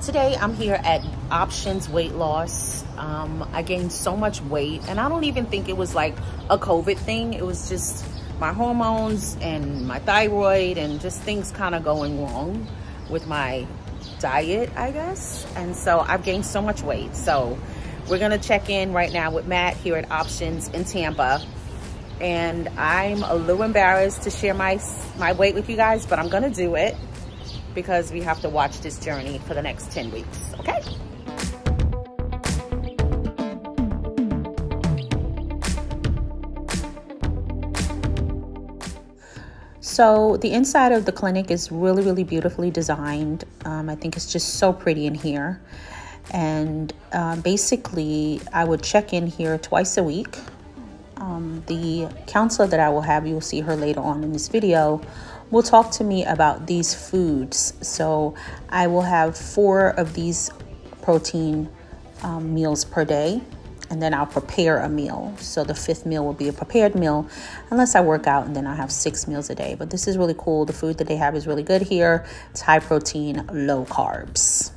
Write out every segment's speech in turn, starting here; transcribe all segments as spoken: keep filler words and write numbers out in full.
Today I'm here at Options Weight Loss. Um, I gained so much weight, and I don't even think it was like a COVID thing. It was just my hormones and my thyroid and just things kind of going wrong with my diet, I guess. And so I've gained so much weight. So we're gonna check in right now with Matt here at Options in Tampa. And I'm a little embarrassed to share my, my weight with you guys, but I'm gonna do it because we have to watch this journey for the next ten weeks, okay? So the inside of the clinic is really, really beautifully designed. Um, I think it's just so pretty in here. And uh, basically, I would check in here twice a week. Um, the counselor that I will have, you will see her later on in this video, will talk to me about these foods. So I will have four of these protein um, meals per day, and then I'll prepare a meal. So the fifth meal will be a prepared meal, unless I work out, and then I'll have six meals a day. But this is really cool. The food that they have is really good here. It's high protein, low carbs.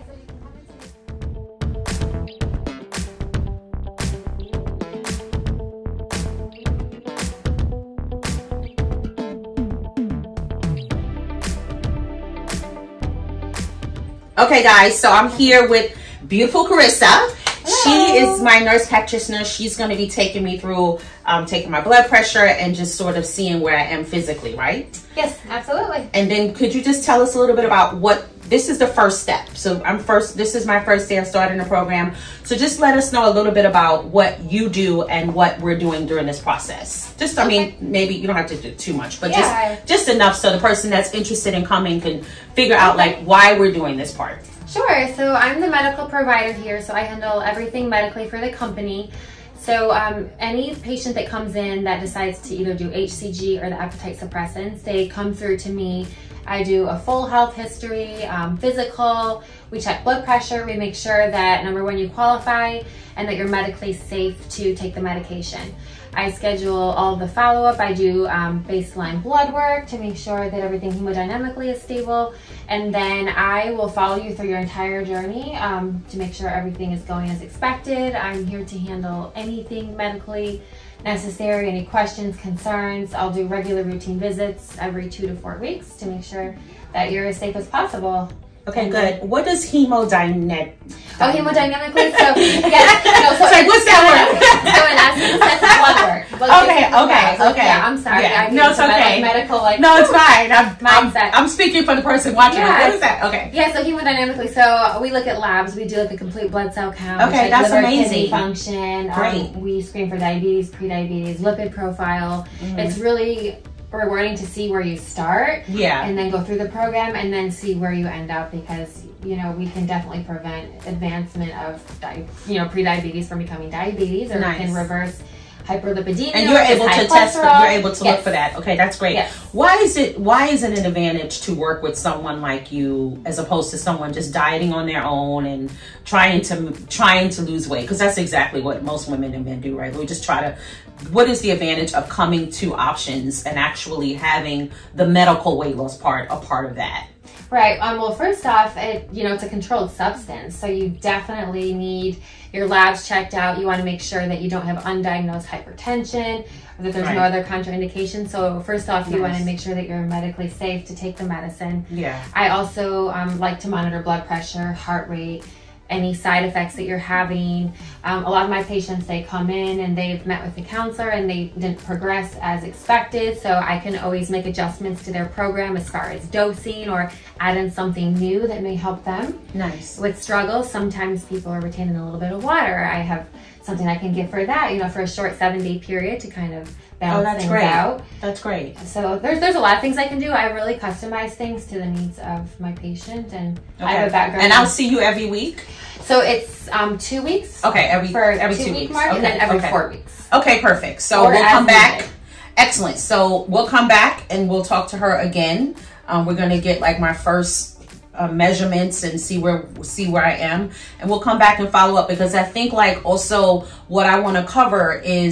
Okay guys, so I'm here with beautiful Carissa. Hello. She is my nurse practitioner. She's going to be taking me through um, taking my blood pressure and just sort of seeing where I am physically, right? Yes, absolutely. And then could you just tell us a little bit about what, this is the first step. So I'm first, this is my first day of starting the program. So just let us know a little bit about what you do and what we're doing during this process. Just, I okay. mean, maybe you don't have to do too much, but yeah. just, just enough so the person that's interested in coming can figure out like why we're doing this part. Sure. So I'm the medical provider here, so I handle everything medically for the company. So um, any patient that comes in that decides to either do H C G or the appetite suppressants, they come through to me. I do a full health history, um, physical, we check blood pressure, we make sure that number one, you qualify and that you're medically safe to take the medication. I schedule all of the follow-up. I do um, baseline blood work to make sure that everything hemodynamically is stable. And then I will follow you through your entire journey um, to make sure everything is going as expected. I'm here to handle anything medically necessary, any questions, concerns. I'll do regular routine visits every two to four weeks to make sure that you're as safe as possible. Okay, and good. What does hemodynamic? Oh, hemodynamically? So, yes. No, so like, what's that word? So, in essence, that's blood work. Blood okay, okay, so, okay. Yeah, I'm sorry. Yeah. I no, it's okay. Medical, like, no, it's fine. I'm, mindset. I'm, I'm speaking for the person watching. Yes. What is that? Okay. Yeah, so hemodynamically, so we look at labs. We do like a complete blood cell count. Okay, that's liver, amazing. Kidney function. Great. Um, we screen for diabetes, pre-diabetes, lipid profile. Mm-hmm. It's really rewarding to see where you start. Yeah. And then go through the program and then see where you end up, because you know, we can definitely prevent advancement of, di you know, pre-diabetes from becoming diabetes, or nice. we can reverse hyperlipidemia. And you're able to test, for, you're able to yes. look for that. Okay, that's great. Yes. Why is it, why is it an advantage to work with someone like you as opposed to someone just dieting on their own and trying to, trying to lose weight? Because that's exactly what most women and men do, right? We just try to, what is the advantage of coming to Options and actually having the medical weight loss part a part of that? Right. Um, well, first off, it, you know, it's a controlled substance. So you definitely need your labs checked out. You want to make sure that you don't have undiagnosed hypertension or that there's right. no other contraindication. So first off, nice. you want to make sure that you're medically safe to take the medicine. Yeah. I also um, like to monitor blood pressure, heart rate, any side effects that you're having. Um, a lot of my patients, they come in and they've met with the counselor and they didn't progress as expected. So I can always make adjustments to their program as far as dosing or add in something new that may help them. Nice. With struggles, sometimes people are retaining a little bit of water. I have something I can give for that, you know, for a short seven day period to kind of balance oh, that's things great. out. That's great. So there's there's a lot of things I can do. I really customize things to the needs of my patient, and okay. I have a background. And I'll see you every week? So it's um, two weeks. Okay, every for every two, two week weeks. mark, okay. and then every okay. four weeks. Okay, perfect. So or we'll come back. needed. Excellent. So we'll come back and we'll talk to her again. Um, we're gonna get like my first Uh, measurements and see where see where I am, and we'll come back and follow up, because I think like also what I want to cover is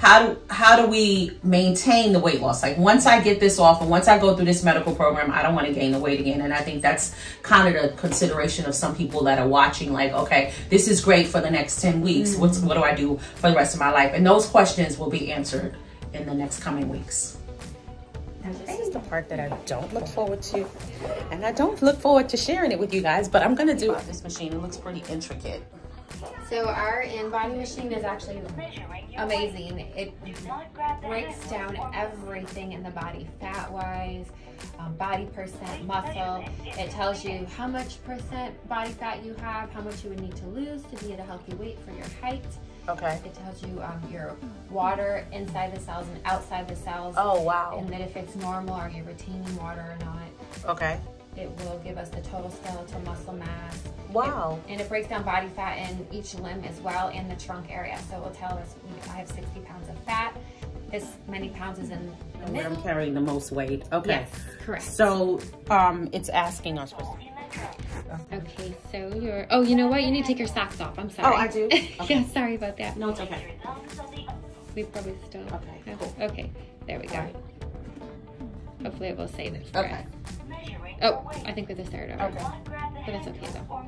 how do, how do we maintain the weight loss? Like once I get this off and once I go through this medical program, I don't want to gain the weight again. And I think that's kind of the consideration of some people that are watching, like, okay, this is great for the next ten weeks. Mm-hmm. What's, what do I do for the rest of my life? And those questions will be answered in the next coming weeks. Now, this is the part that I don't look forward to. And I don't look forward to sharing it with you guys, but I'm going to do this machine. It looks pretty intricate. So our in-body machine is actually amazing. It breaks down everything in the body, fat-wise, um, body percent, muscle. It tells you how much percent body fat you have, how much you would need to lose to be at a healthy weight for your height. Okay. It tells you um, your water inside the cells and outside the cells. Oh, wow. And that if it's normal, are you retaining water or not. Okay. It will give us the total skeletal muscle mass. Wow. It, and it breaks down body fat in each limb as well in the trunk area. So it will tell us, I have sixty pounds of fat. This many pounds is in the middle. I'm carrying the most weight. Okay. Yes, correct. So um, it's asking us for... Okay, so you're... Oh, you know what? You need to take your socks off. I'm sorry. Oh, I do? Okay. Yeah, sorry about that. No, it's okay. We probably still... Okay, cool. Okay, there we go. Right. Hopefully it will save it for Okay. us. Oh, I think we just started over. Okay. But that's okay though.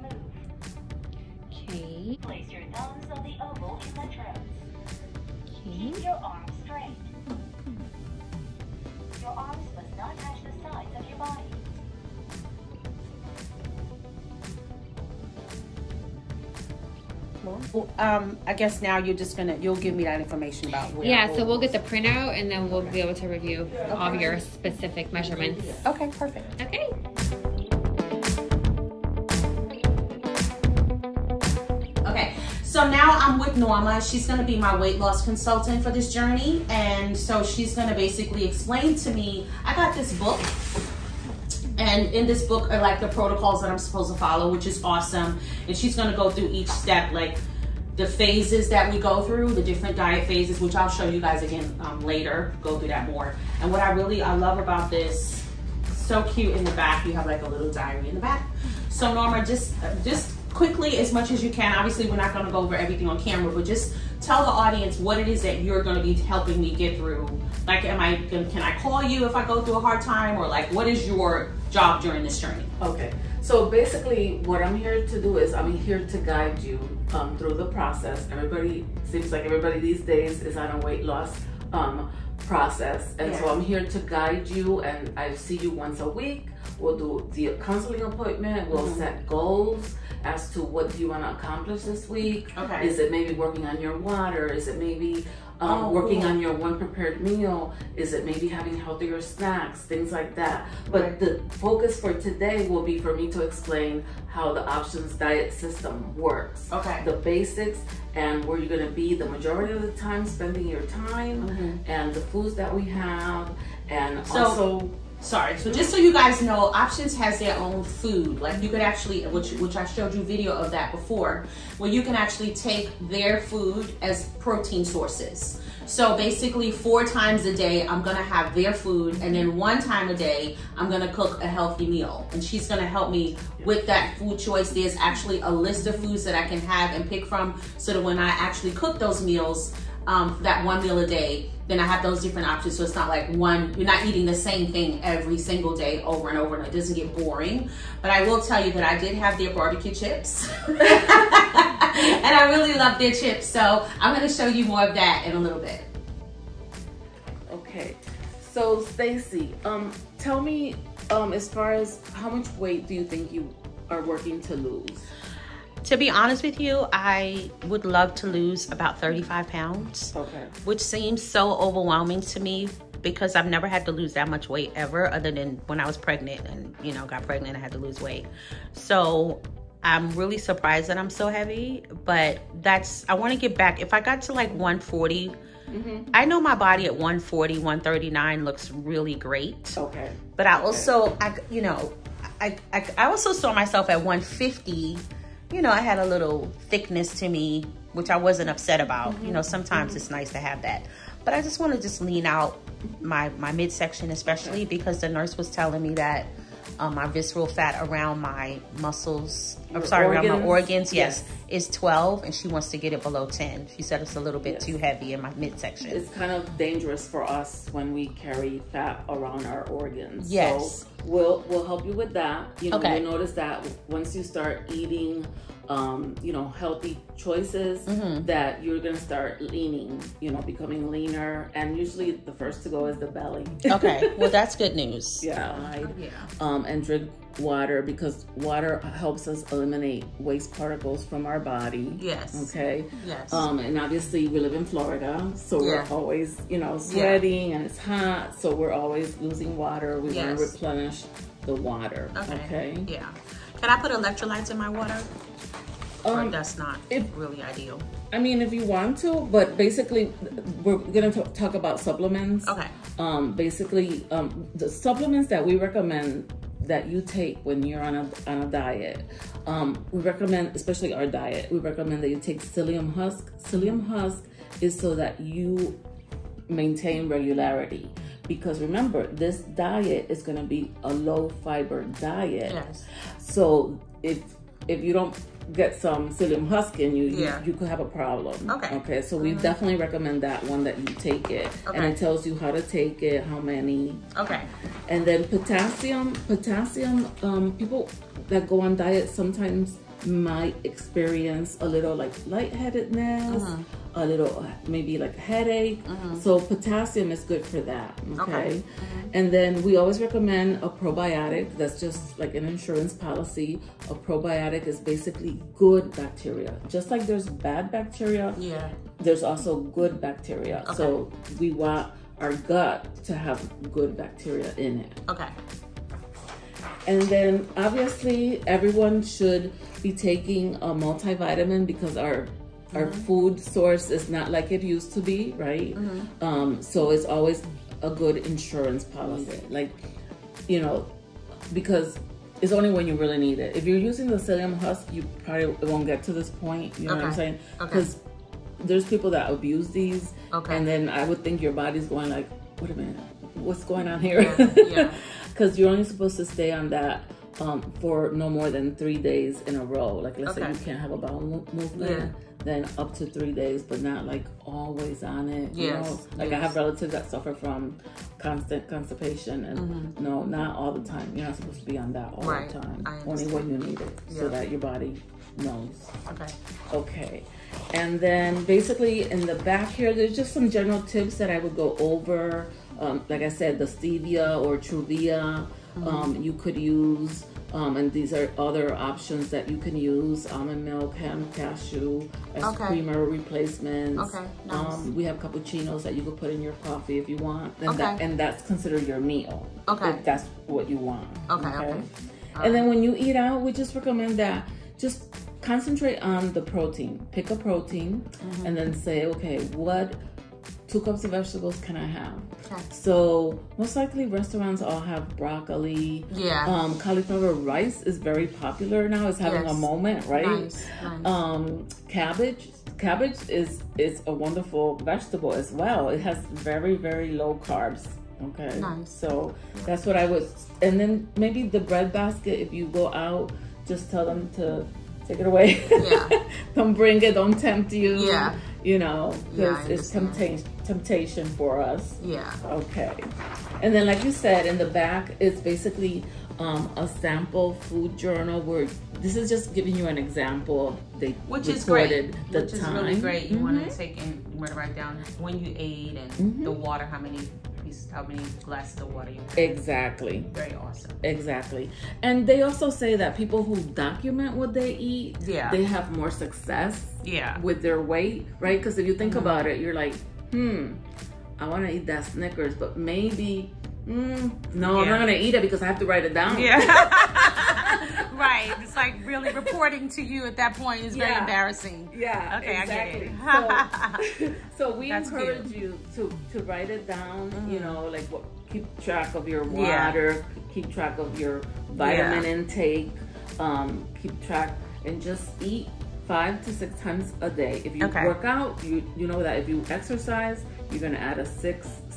Okay. Place your thumbs on the oval in the throat. Okay. Keep your arms straight. Your arms must not touch the sides of your body. Well, um, I guess now you're just gonna, you'll give me that information about where. Yeah, so we'll get the printout and then we'll be able to review all of your specific measurements. Okay, perfect. Okay. Okay, so now I'm with Norma. She's gonna be my weight loss consultant for this journey. And so she's gonna basically explain to me, I got this book. And in this book are like the protocols that I'm supposed to follow, which is awesome. And she's gonna go through each step, like the phases that we go through, the different diet phases, which I'll show you guys again um, later, go through that more. And what I really, I love about this, so cute in the back, you have like a little diary in the back. So Norma, just, just quickly, as much as you can, obviously we're not gonna go over everything on camera, but just tell the audience what it is that you're gonna be helping me get through. Like, am I, can I call you if I go through a hard time, or like, what is your job during this journey? Okay, so basically what I'm here to do is I'm here to guide you um, through the process. Everybody, seems like everybody these days is on a weight loss um, process. And yeah. So I'm here to guide you, and I see you once a week. We'll do the counseling appointment. We'll mm-hmm. set goals as to what do you want to accomplish this week. Okay. Is it maybe working on your water? Is it maybe um, oh, working cool. on your one prepared meal? Is it maybe having healthier snacks? Things like that. But right. the focus for today will be for me to explain how the Options diet system works. Okay. The basics and where you're going to be the majority of the time spending your time, mm-hmm. and the foods that we have, and so, also... Sorry, so just so you guys know, Options has their own food. Like you could actually, which which I showed you video of that before, where you can actually take their food as protein sources. So basically four times a day, I'm gonna have their food, and then one time a day, I'm gonna cook a healthy meal. And she's gonna help me with that food choice. There's actually a list of foods that I can have and pick from, so that when I actually cook those meals, um, that one meal a day, then I have those different options. So it's not like one, you're not eating the same thing every single day over and over, and it doesn't get boring. But I will tell you that I did have their barbecue chips. And I really love their chips. So I'm gonna show you more of that in a little bit. Okay, so Stacy, um, tell me, um, as far as how much weight do you think you are working to lose? To be honest with you, I would love to lose about thirty-five pounds, okay. which seems so overwhelming to me because I've never had to lose that much weight ever, other than when I was pregnant and, you know, got pregnant, I had to lose weight. So I'm really surprised that I'm so heavy, but that's, I want to get back. If I got to like one forty, mm-hmm. I know my body at one forty, one thirty-nine looks really great. Okay. But I also, okay. I, you know, I, I, I also saw myself at one fifty. You know, I had a little thickness to me, which I wasn't upset about. Mm-hmm. You know, sometimes mm-hmm. it's nice to have that. But I just want to just lean out my, my midsection, especially okay. because the nurse was telling me that um, my visceral fat around my muscles, I'm Your sorry, around my organs? organs, yes, Yes. is twelve, and she wants to get it below ten. She said it's a little bit Yes. too heavy in my midsection. It's kind of dangerous for us when we carry fat around our organs. Yes. So we'll we'll help you with that. You know, Okay. you'll notice that once you start eating um, you know, healthy choices, Mm-hmm. that you're gonna start leaning, you know, becoming leaner. And usually the first to go is the belly. Okay, well that's good news. Yeah. Right. Yeah. Um, and drink water, because water helps us eliminate waste particles from our body. Yes. Okay. Yes. Um, and obviously we live in Florida, so Yeah. we're always, you know, sweating and it's hot, so we're always losing water. We want Yes. to replenish the water. Okay. Okay. Yeah. Can I put electrolytes in my water? Or Um, that's not if- really ideal. I mean, if you want to, but basically, we're gonna t- talk about supplements. Okay. Um, basically, um, the supplements that we recommend that you take when you're on a on a diet, um, we recommend, especially our diet, we recommend that you take psyllium husk. Psyllium husk is so that you maintain regularity. Because remember, this diet is gonna be a low fiber diet. Yes. So if if you don't get some psyllium husk in you, Yeah. you, you could have a problem. Okay. Okay. So we definitely recommend that one, that you take it. And Okay. it tells you how to take it, how many. Okay. And then potassium, potassium, um, people that go on diet sometimes might experience a little like lightheadedness, Uh-huh. a little uh, maybe like headache. So potassium is good for that. Okay. Okay. And then we always recommend a probiotic. That's just like an insurance policy. A probiotic is basically good bacteria. Just like there's bad bacteria, Yeah. there's also good bacteria. Okay. So we want our gut to have good bacteria in it. Okay. And then obviously everyone should be taking a multivitamin, because our our food source is not like it used to be, right? Um, so it's always a good insurance policy. Like, you know, because it's only when you really need it. If you're using the psyllium husk, you probably won't get to this point. You know what I'm Okay. saying? Okay. Because there's people that abuse these, Okay. and then I would think your body's going like, wait a minute, what's going on here? Yeah, yeah. Because you're only supposed to stay on that um, for no more than three days in a row. Like, let's say Okay. you can't have a bowel mo- movement, Yeah. then up to three days, but not like always on it. You Yes, know? Like I yes. have relatives that suffer from constant constipation, and no, not all the time. You're not supposed to be on that all Mm-hmm. Right, the time. I Only when you need it, so Yeah. that your body knows. Okay. Okay. And then basically in the back here, there's just some general tips that I would go over. Um, like I said, the stevia or Truvia, um, you could use. Um, and these are other options that you can use: almond milk, hemp, cashew as Okay. creamer replacements. Okay, nice. Um, we have cappuccinos that you could put in your coffee if you want, and, Okay. that, and that's considered your meal. Okay. If that's what you want. Okay, okay. And then when you eat out, we just recommend that just concentrate on the protein. Pick a protein, Mm-hmm. and then say, okay, what two cups of vegetables can I have? Okay. So most likely restaurants all have broccoli. Yeah. Um, cauliflower rice is very popular now. It's having Yes. a moment, right? Nice, nice. Um, cabbage. Cabbage is is a wonderful vegetable as well. It has very very low carbs. Okay. Nice. So that's what I would. And then maybe the bread basket. If you go out, just tell them to take it away. Yeah. Don't bring it. Don't tempt you. Yeah. You know, Yeah, because I it's understand. temptation temptation for us. Yeah. Okay. And then, like you said, in the back, it's basically um, a sample food journal where this is just giving you an example. They Which is great. recorded the Which is time. really great. You Mhm. want to take and you want to write down when you ate and Mhm. the water, how many pieces, how many glasses of water you had. Exactly. Very awesome. Exactly. And they also say that people who document what they eat, Yeah. they have more success Yeah. with their weight, right? Because if you think about it, you're like, hmm, I want to eat that Snickers, but maybe, mm, no, I'm Yeah. not going to eat it because I have to write it down. Yeah. Right. It's like really reporting to you at that point is very Yeah. embarrassing. Yeah, Okay, I get exactly. it. So, so we That's encourage you to, to write it down, you know, like what, keep track of your Yeah. water, keep track of your vitamin intake, um, keep track, and just eat five to six times a day. If you Okay. work out, you you know that if you exercise, you're gonna add a six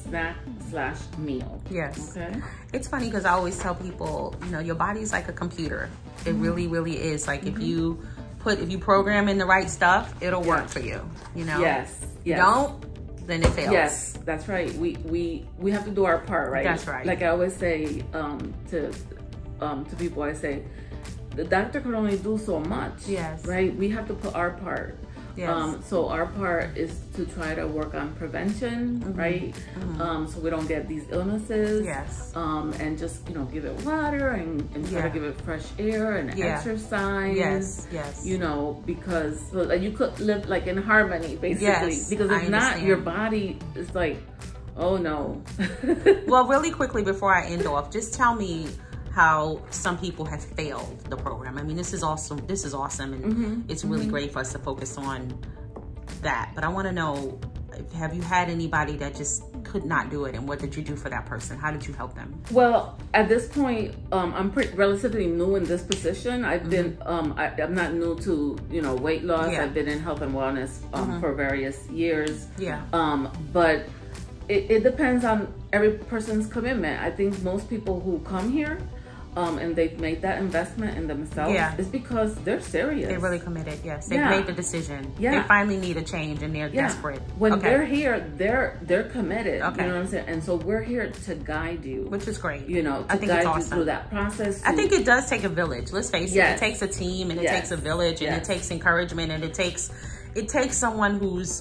snack slash meal. Yes. Okay. It's funny because I always tell people, you know, your body's like a computer. It Mm-hmm. really, really is. Like mm-hmm. if you put, if you program in the right stuff, it'll yes. work for you, you know? Yes. Yes. Don't, then it fails. Yes, that's right. We we we have to do our part, right? That's right. Like I always say um, to um, to people, I say, the doctor can only do so much. Yes. Right? We have to put our part. Yes. Um, so our part is to try to work on prevention, mm-hmm. right? Mm-hmm. Um, so we don't get these illnesses. Yes. Um, and just, you know, give it water and, and try yeah. to give it fresh air and yeah. exercise. Yes, yes. You know, because so, like, you could live like in harmony, basically. Yes, because if I not, understand. your body is like, oh no. Well, really quickly before I end off, just tell me how some people have failed the program. I mean, this is awesome. This is awesome, and mm-hmm. it's really mm-hmm. great for us to focus on that. But I want to know, have you had anybody that just could not do it, and what did you do for that person? How did you help them? Well, at this point, um, I'm pretty relatively new in this position. I've mm-hmm. been, um, I, I'm not new to, you know, weight loss. Yeah. I've been in health and wellness um, mm-hmm. for various years. Yeah. Um, but it, it depends on every person's commitment. I think most people who come here, Um, and they've made that investment in themselves, yeah. is because they're serious. They're really committed, yes. They've yeah. made the decision. Yeah. They finally need a change and they're yeah. desperate. When okay. they're here, they're they're committed. Okay. You know what I'm saying? And so we're here to guide you. Which is great. You know, to I think guide it's awesome. you through that process. I think it does take a village. Let's face yes. it. It takes a team and it yes. takes a village and yes. it takes encouragement and it takes it takes someone who's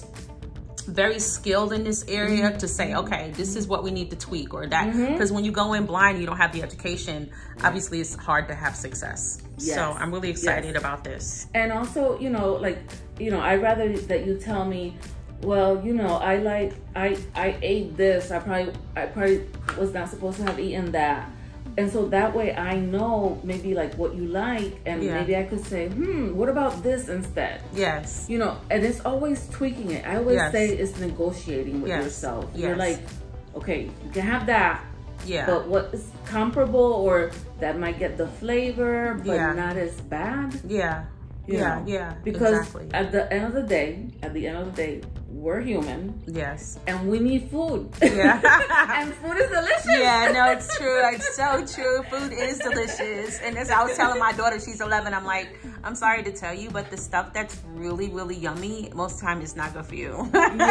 very skilled in this area mm-hmm. to say, okay, this is what we need to tweak or that. Because mm-hmm. when you go in blind, you don't have the education. Obviously, it's hard to have success. Yes. So I'm really excited yes. about this. And also, you know, like, you know, I'd rather that you tell me, well, you know, I like, I, I ate this. I probably, I probably was not supposed to have eaten that. And so that way I know maybe like what you like, and yeah. maybe I could say, hmm, what about this instead? Yes. You know, and it's always tweaking it. I always yes. say it's negotiating with yes. yourself. Yes. You're like, okay, you can have that. Yeah. But what is comparable or that might get the flavor, but yeah. not as bad? Yeah. You yeah, know? yeah. Because exactly. at the end of the day, at the end of the day, we're human. Yes. And we need food. Yeah. And food is delicious. Yeah, no, it's true. It's so true. Food is delicious. And as I was telling my daughter, she's eleven, I'm like, I'm sorry to tell you, but the stuff that's really, really yummy, most of the time it's not good for you.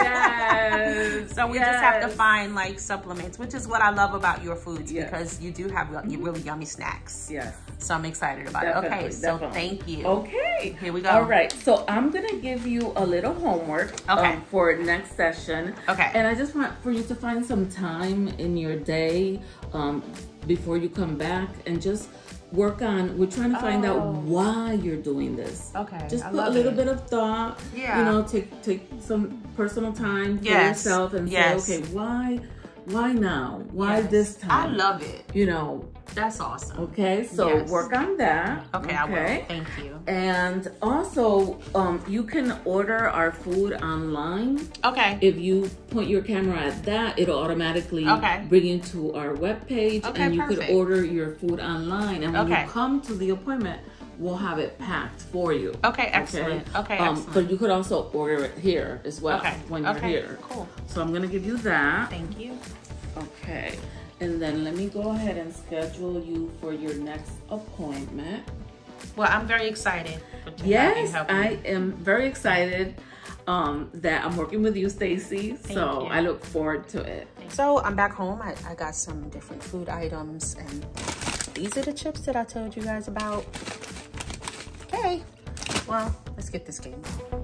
Yes. So we yes. just have to find like supplements, which is what I love about your foods yes. because you do have really yummy snacks. Yes. So I'm excited about definitely, it. Okay, so definitely. Thank you. Okay. Here we go. All right. So I'm going to give you a little homework okay. um, for next session. Okay. And I just want for you to find some time in your day um, before you come back and just work on, we're trying to find oh. out why you're doing this. Okay. Just put a little it. bit of thought. Yeah. You know, take take some personal time for yes. yourself and yes. say, okay, why why now? Why yes. this time? I love it. You know. That's awesome. Okay, so yes. work on that. Okay, okay, I will. Thank you. And also, um, you can order our food online. Okay. If you point your camera at that, it'll automatically okay. bring you to our webpage, okay, and you perfect. Could order your food online. And when okay. you come to the appointment, we'll have it packed for you. Okay, excellent. Okay, okay um, excellent. But you could also order it here as well okay. when you're okay. here. Cool. So I'm gonna give you that. Thank you. Okay. And then let me go ahead and schedule you for your next appointment. Well, I'm very excited. Yes, I am very excited um, that I'm working with you, Stacy. So you. I look forward to it. So I'm back home. I, I got some different food items, and these are the chips that I told you guys about. Okay, well, let's get this game going.